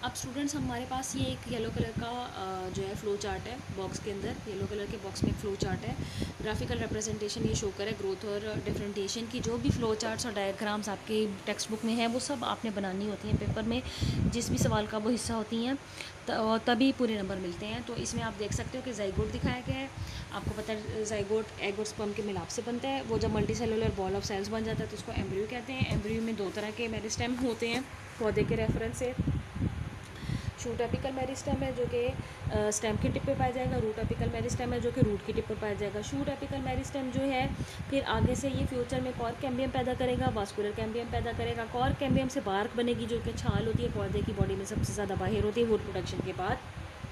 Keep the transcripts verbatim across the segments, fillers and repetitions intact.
अब स्टूडेंट्स हमारे पास ये एक येलो कलर का अ, जो है फ्लो चार्ट है बॉक्स के अंदर। येलो कलर के बॉक्स में एक फ्लो चार्ट है। ग्राफिकल रिप्रेजेंटेशन ये शो करे ग्रोथ और डिफरेंटिएशन की। जो भी फ्लो चार्ट्स और डायग्राम्स आपके टेक्स्ट बुक में हैं वो सब आपने बनानी होती हैं पेपर में, जिस भी सवाल का वो हिस्सा होती हैं, तभी पूरे नंबर मिलते हैं। तो इसमें आप देख सकते हो कि जाइगोट दिखाया गया है। आपको पता है जाइगोट एग और स्पर्म के मिलाप से बनता है। वो जब multi cellular ball of cells बन जाता है तो उसको एम्ब्रियो कहते हैं। एम्ब्रियो में दो तरह के मेरिस्टेम होते हैं पौधे के रेफरेंस से। शूट एपिकल मेरिस्टेम है जो कि स्टेम की टिप पे पाया जाएगा। रूट एपिकल मेरिस्टेम है जो कि रूट की टिप पे पाया जाएगा। शूट एपिकल मेरिस्टेम जो है फिर आगे से ये फ्यूचर में कॉर्क कैम्बियम पैदा करेगा, वास्कुलर कैम्बियम पैदा करेगा। कॉर्क कैम्बियम से बार्क बनेगी जो कि छाल होती है पौधे की बॉडी में सबसे ज़्यादा बाहर होती है वुड प्रोडक्शन के बाद।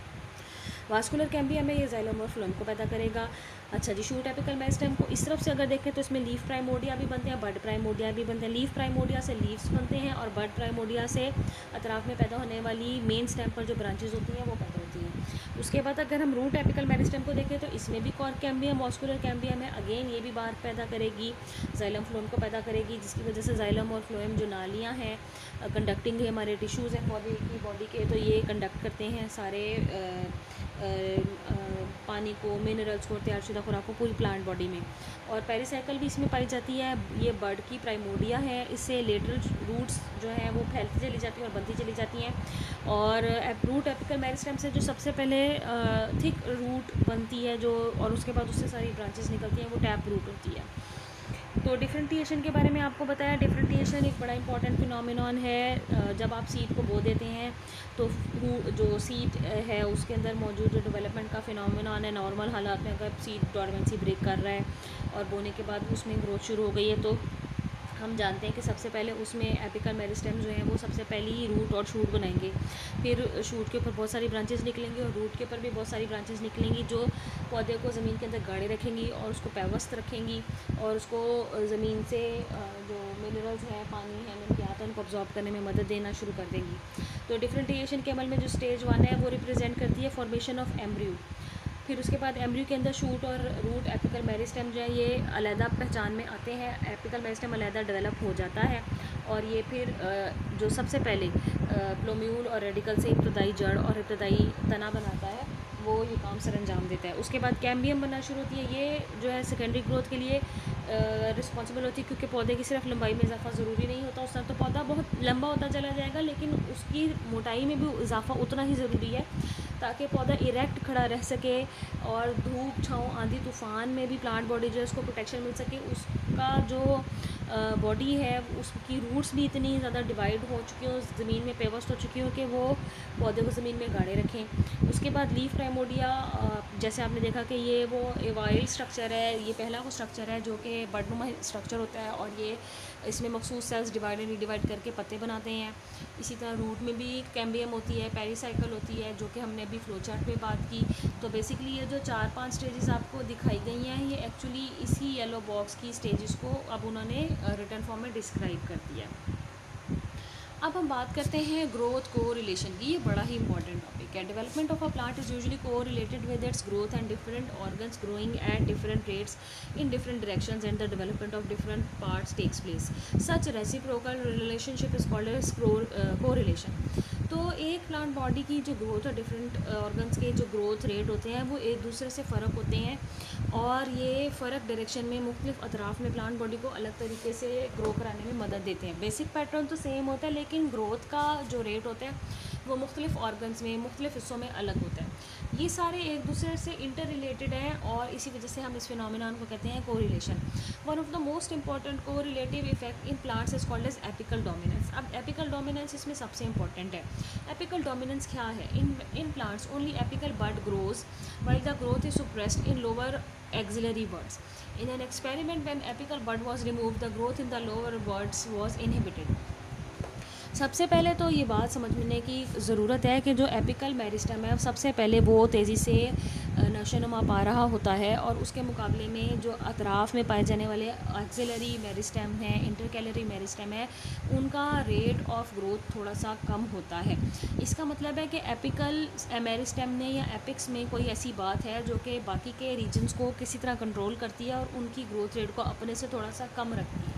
वास्कुलर कैम्बियम में ये जाइलम और फ्लोएम को पैदा करेगा। अच्छा जी, शूट एपिकल मेरिस्टेम को इस तरफ से अगर देखें तो इसमें लीफ प्राइमोडिया भी बनते हैं, बड प्राइमोडिया भी बनते हैं। लीफ प्राइमोडिया से लीव्स बनते हैं और बड प्राइमोडिया से अतराफ में पैदा होने वाली मेन स्टेम पर जो ब्रांचेज होती हैं वो पैदा होती हैं। उसके बाद अगर हम रूट एपिकल मेरिस्टेम को देखें तो इसमें भी कॉर्क कैम्बियम वास्कुलर कैम्बियम है। अगेन ये भी बार पैदा करेगी, जाइलम फ्लोएम को पैदा करेगी, जिसकी वजह से जाइलम और फ्लोएम जो नालियाँ हैं कंडक्टिंग है, हमारे टिश्यूज़ हैं पौधे की बॉडी के, तो ये कंडक्ट करते हैं सारे आ, आ, आ, पानी को, मिनरल्स को, तैयारशुदा खुराक को पूरी प्लांट बॉडी में। और पेरिसाइकिल भी इसमें पाई जाती है। ये बर्ड की प्राइमोडिया है। इससे लेटरल रूट्स जो हैं वो फैलती चली जाती हैं और बनती चली जाती हैं। और रूट एपिकल मेरिस्टेम से जो सबसे पहले थिक रूट बनती है जो, और उसके बाद उससे सारी ब्रांचेस निकलती हैं, वो टैप रूट होती है। तो डिफरेंटिएशन के बारे में आपको बताया। डिफरेंटिएशन एक बड़ा इंपॉर्टेंट फिनोमिनॉन है। जब आप सीड को बो देते हैं तो जो सीड है उसके अंदर मौजूद जो डेवलपमेंट का फिनोमिनॉन है, नॉर्मल हालात में अगर सीड डॉर्मेंसी ब्रेक कर रहा है और बोने के बाद उसमें ग्रोथ शुरू हो गई है तो हम जानते हैं कि सबसे पहले उसमें एपिकल मेरिस्टेम जो है वो सबसे पहले ही रूट और शूट बनाएंगे। फिर शूट के ऊपर बहुत सारी ब्रांचेस निकलेंगी और रूट के ऊपर भी बहुत सारी ब्रांचेस निकलेंगी जो पौधे को ज़मीन के अंदर गाड़े रखेंगी और उसको पैवस्त रखेंगी और उसको ज़मीन से जो मिनरल्स हैं, पानी है, मिनरल्स उनको ऑब्जॉर्ब करने में मदद देना शुरू कर देंगी। तो डिफरेंटिएशन के अमल में जो स्टेज वन है वो रिप्रेजेंट करती है फॉर्मेशन ऑफ एम्ब्रियो। फिर उसके बाद एम्ब्रियो के अंदर शूट और रूट एपिकल मेरिस्टेम जो है ये अलहदा पहचान में आते हैं। एपिकल मेरिस्टेम अलहदा डेवलप हो जाता है और ये फिर जो सबसे पहले प्लोम्यूल और रेडिकल से इब्तदाई जड़ और इब्तदाई तना बनाता है वो ये काम सर अंजाम देता है। उसके बाद कैम्बियम बनना शुरू होती है। ये जो है सेकेंडरी ग्रोथ के लिए रिस्पॉन्सिबल होती है क्योंकि पौधे की सिर्फ लंबाई में इजाफा ज़रूरी नहीं होता। उस तरह तो पौधा बहुत लंबा होता चला जाएगा लेकिन उसकी मोटाई में भी इजाफा उतना ही ज़रूरी है ताकि पौधा इरेक्ट खड़ा रह सके और धूप, छाँव, आंधी, तूफ़ान में भी प्लांट बॉडी जो है उसको प्रोटेक्शन मिल सके। उसका जो बॉडी है उसकी रूट्स भी इतनी ज़्यादा डिवाइड हो चुकी हो, ज़मीन में पेवस्ट हो चुकी हो कि वो पौधे को ज़मीन में गाड़े रखें। उसके बाद लीफ प्राइमोडिया, जैसे आपने देखा कि ये वो एवाइल स्ट्रक्चर है, ये पहला वो स्ट्रक्चर है जो कि बडनुमा स्ट्रक्चर होता है और ये इसमें मखसूस सेल्स डिवाइड एंड डिवाइड करके पत्ते बनाते हैं। इसी तरह रूट में भी कैम्बियम होती है, पेरिसाइकिल होती है जो कि हमने अभी फ्लो चार्ट में बात की। तो बेसिकली ये जो चार पांच स्टेजेस आपको दिखाई गई हैं ये एक्चुअली इसी येलो बॉक्स की स्टेजेस को अब उन्होंने रिटन फॉर्म में डिस्क्राइब कर दिया। अब हम बात करते हैं ग्रोथ को रिलेशन की। ये बड़ा ही इंपॉर्टेंट टॉपिक है। Development of a plant is usually correlated with its growth and different organs growing at different rates in different directions and the development of different parts takes place. Such reciprocal relationship is called as correlation. तो एक plant body की जो growth और different organs के जो growth rate होते हैं वो एक दूसरे से फ़र्क होते हैं और ये फ़र्क डायरेक्शन में मुख्तलिफ अतराफ़ में प्लांट बॉडी को अलग तरीके से ग्रो कराने में मदद देते हैं। बेसिक पैटर्न तो सेम होता है लेकिन ग्रोथ का जो रेट होता है वो मुख्तलिफ ऑर्गन्स में, मुख्तलिफ हिस्सों में अलग होता है। ये सारे एक दूसरे से इंटर रिलेटेड हैं और इसी वजह से हम इस फिनोमिनन को कहते हैं correlation. One of the most important correlative effect in plants is called as apical dominance. अब एपिकल डोमिनेंस इसमें सबसे इंपॉर्टेंट है। एपिकल डोमिनेंस क्या है? In in plants only apical bud grows while the growth is suppressed in lower axillary buds. In an experiment when apical bud was removed, the growth in the lower buds was inhibited. सबसे पहले तो ये बात समझने की ज़रूरत है कि जो एपिकल मेरिस्टेम है सबसे पहले वो तेज़ी से नशोनुमा पा रहा होता है और उसके मुकाबले में जो अतराफ़ में पाए जाने वाले एक्सिलरी मेरिस्टेम हैं, इंटरकैलरी मेरिस्टेम है, उनका रेट ऑफ ग्रोथ थोड़ा सा कम होता है। इसका मतलब है कि एपिकल मेरिस्टेम में या एपिक्स में कोई ऐसी बात है जो कि बाकी के रीजन्स को किसी तरह कंट्रोल करती है और उनकी ग्रोथ रेट को अपने से थोड़ा सा कम रखती है।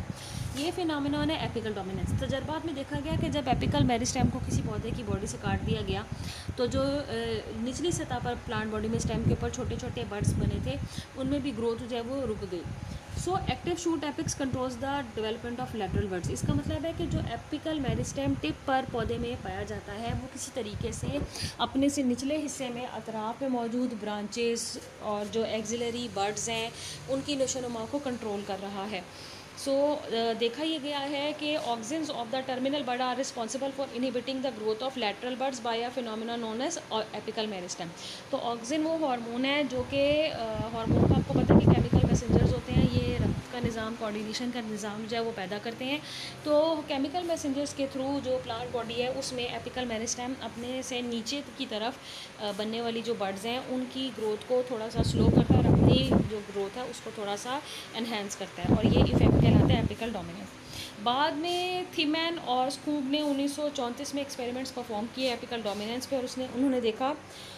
ये फिनोमेनन है एपिकल डोमिनेंस। तजर्बात में देखा गया कि जब एपिकल मेरिस्टेम को किसी पौधे की बॉडी से काट दिया गया तो जो निचली सतह पर प्लांट बॉडी में स्टेम के ऊपर छोटे छोटे बड्स बने थे उनमें भी ग्रोथ जो है वो रुक गई। So active shoot apex controls the development of lateral buds. इसका मतलब है कि जो एपिकल मेरिस्टेम टिप पर पौधे में पाया जाता है वो किसी तरीके से अपने से निचले हिस्से में अतराफ में मौजूद ब्रांचेस और जो एक्सिलरी बड्स हैं उनकी नशोनुमा को कंट्रोल कर रहा है। सो so, देखा ये गया है कि auxins of the terminal bud are responsible for inhibiting the growth of lateral buds by a phenomena known as apical meristem. तो ऑक्सिन वो हार्मोन है जो कि हार्मोन का आपको पता है कि केमिकल मैसेंजर्स होते हैं, ये रक्त का निज़ाम, कोऑर्डिनेशन का निज़ाम जो है वो पैदा करते हैं। तो केमिकल मैसेंजर्स के थ्रू जो प्लांट बॉडी है उसमें एपिकल मेरिस्टेम अपने से नीचे की तरफ बनने वाली जो बड्स हैं उनकी ग्रोथ को थोड़ा सा स्लो करता है और अपनी जो ग्रोथ है उसको थोड़ा सा एनहेंस करता है, और ये इफेक्ट कहलाता है एपिकल डोमिनेंस। बाद में थीमैन और स्कूब ने उन्नीस सौ चौंतीस में एक्सपेरिमेंट्स परफॉर्म किए एपिकल डोमिनेंस पे, और उसने उन्होंने देखा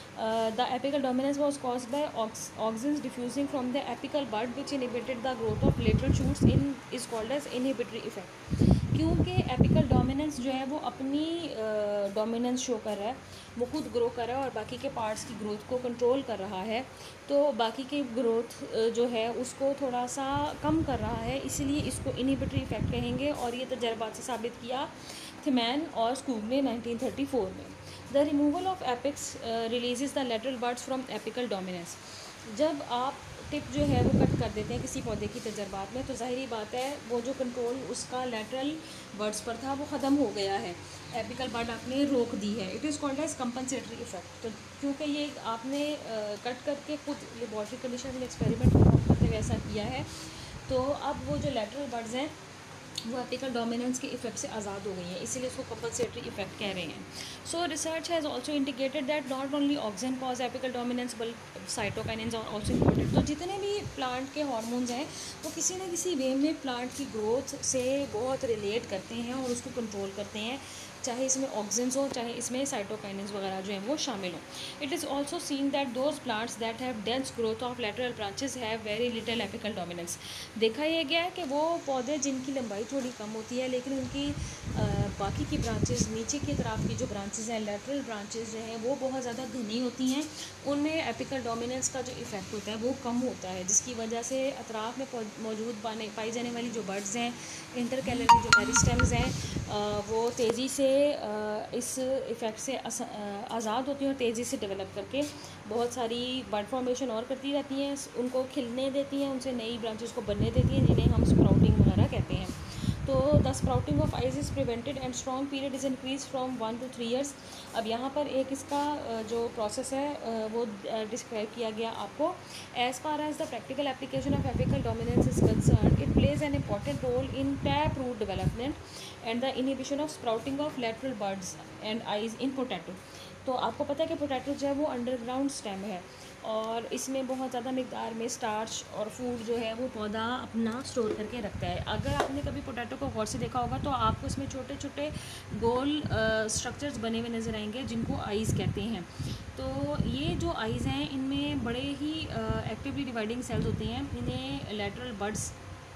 the apical dominance was caused by auxins diffusing from the apical bud which inhibited the growth of lateral shoots in is called as inhibitory effect. क्योंकि एपिकल डोमिनेंस जो है वो अपनी डोमिनेंस शो कर रहा है, वो खुद ग्रो कर रहा है और बाकी के पार्ट्स की ग्रोथ को कंट्रोल कर रहा है, तो बाकी की ग्रोथ जो है उसको थोड़ा सा कम कर रहा है, इसीलिए इसको इनहिबिटरी इफेक्ट कहेंगे। और ये तजर्बात से साबित किया थीमैन और स्कूब ने नाइनटीन थर्टी फोर में। The removal of apex releases the lateral buds from apical dominance. जब आप टिप जो है वो कट कर देते हैं किसी पौधे की तजर्बात में तो ज़ाहिरी बात है वो जो कंट्रोल उसका लेटरल बड्स पर था वो ख़त्म हो गया है, एपिकल बड आपने रोक दी है। It is called as compensatory effect. तो क्योंकि ये आपने कट करके खुद लेबॉर्ट्री कंडीशन में एक्सपेरिमेंट करते हुए ऐसा किया है, तो अब वो जो लेटरल बड्स हैं वो एपिकल डोमिनेंस के इफेक्ट से आज़ाद हो गई हैं, इसीलिए इसको कंपनसेटरी इफेक्ट कह रहे हैं। So research has also indicated that not only auxin cause apical dominance बल्कि साइटोकाइनेंस आर ऑल्सो इम्पोर्टेंट। तो जितने भी प्लांट के हार्मोन्स हैं वो किसी न किसी वे में प्लांट की ग्रोथ से बहुत रिलेट करते हैं और उसको कंट्रोल करते हैं, चाहे इसमें ऑक्सिन्स हो चाहे इसमें साइटोकाइनेंस वगैरह जो हैं वो शामिल हों। It is also seen that those plants that have dense growth of lateral branches have very little apical dominance. देखा यह गया है कि वो पौधे जिनकी लंबाई थोड़ी कम होती है लेकिन उनकी आ, बाकी की ब्रांचेस, नीचे की तरफ की जो ब्रांचेस हैं, लैटरल ब्रांचेस जो हैं वो बहुत ज़्यादा घनी होती हैं, उनमें एपिकल डोमिनेंस का जो इफेक्ट होता है वो कम होता है, जिसकी वजह से अतराफ़ में मौजूद पाने पाई जाने वाली जो बड्स हैं, इंटरकैलरी जो मेरिस्टेम्स हैं, वो तेज़ी से इस इफ़ेक्ट से आज़ाद होती हैं और तेज़ी से डेवलप करके बहुत सारी बड फॉर्मेशन और करती रहती हैं, उनको खिलने देती हैं, उनसे नई ब्रांचेस को बनने देती हैं जिन्हें हम स्प्राउटिंग वगैरह कहते हैं। तो the sprouting of eyes is prevented and strong period is increase from one to three years. अब यहाँ पर एक इसका जो प्रोसेस है वो डिस्क्राइब किया गया आपको। As far as the practical application of apical dominance is concern, it plays an important role in tap root development and the inhibition of sprouting of lateral buds and eyes in potato. तो आपको पता है कि potato जो है वो underground stem है और इसमें बहुत ज़्यादा मिकदार में स्टार्च और फूड जो है वो पौधा अपना स्टोर करके रखता है। अगर आपने कभी पोटैटो को गौर से देखा होगा तो आपको इसमें छोटे छोटे गोल स्ट्रक्चर्स बने हुए नज़र आएंगे जिनको आइज़ कहते हैं। तो ये जो आइज़ हैं इनमें बड़े ही एक्टिवली डिवाइडिंग सेल्स होते हैं। इन्हें लैटरल बड्स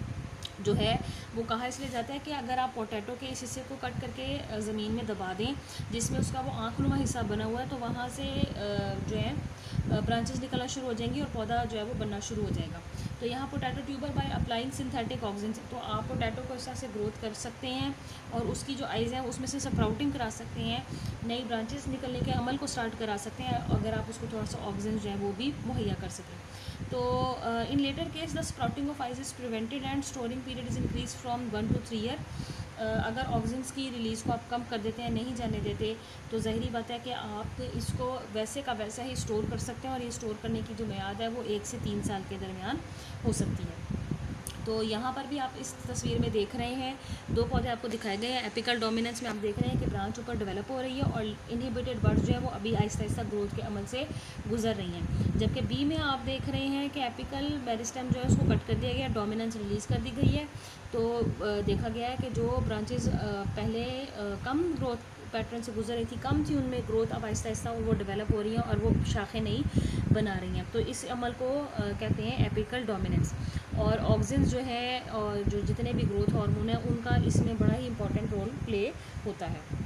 जो है वो कहा इसलिए जाता है कि अगर आप पोटैटो के इस हिस्से को कट करके ज़मीन में दबा दें जिसमें उसका वो आँखनुमा हिस्सा बना हुआ है तो वहाँ से जो है ब्रांचेस निकलना शुरू हो जाएंगी और पौधा जो है वो बनना शुरू हो जाएगा। तो यहाँ potato tuber by applying synthetic auxin, तो आप पोटैटो को इस तरह से ग्रोथ कर सकते हैं और उसकी जो आइज़ हैं उसमें से स्प्राउटिंग करा सकते हैं, नई ब्रांचेस निकलने के अमल को स्टार्ट करा सकते हैं अगर आप उसको थोड़ा सा ऑक्सीजन जो है वो भी मुहैया कर सकें। तो in latter case the sprouting of eyes is prevented and storing period is increase from one to three year. अगर ऑक्सीजन की रिलीज़ को आप कम कर देते हैं, नहीं जाने देते, तो ज़ाहिरी बात है कि आप इसको वैसे का वैसा ही स्टोर कर सकते हैं और ये स्टोर करने की जो मियाद है वो एक से तीन साल के दरमियान हो सकती है। तो यहाँ पर भी आप इस तस्वीर में देख रहे हैं दो पौधे आपको दिखाए गए हैं। एपिकल डोमिनेंस में आप देख रहे हैं कि ब्रांच ऊपर डेवलप हो रही है और इनहिबिटेड बड्स जो है वो अभी आहिस्ता आहिस्ता ग्रोथ के अमल से गुजर रही हैं। जबकि बी में आप देख रहे हैं कि एपिकल मेरिस्टेम जो है उसको कट कर दिया गया, डोमिनेंस रिलीज़ कर दी गई है। तो देखा गया है कि जो ब्रांचेस पहले कम ग्रोथ पैटर्न से गुजर रही थी कम थी, उनमें ग्रोथ अब आहिस्ता आहिस्ता वो डेवलप हो रही हैं और वो शाखें नई बना रही हैं। तो इस अमल को आ, कहते हैं एपिकल डोमिनेंस। और ऑक्सिन्स जो है और जो जितने भी ग्रोथ हार्मोन है उनका इसमें बड़ा ही इंपॉर्टेंट रोल प्ले होता है।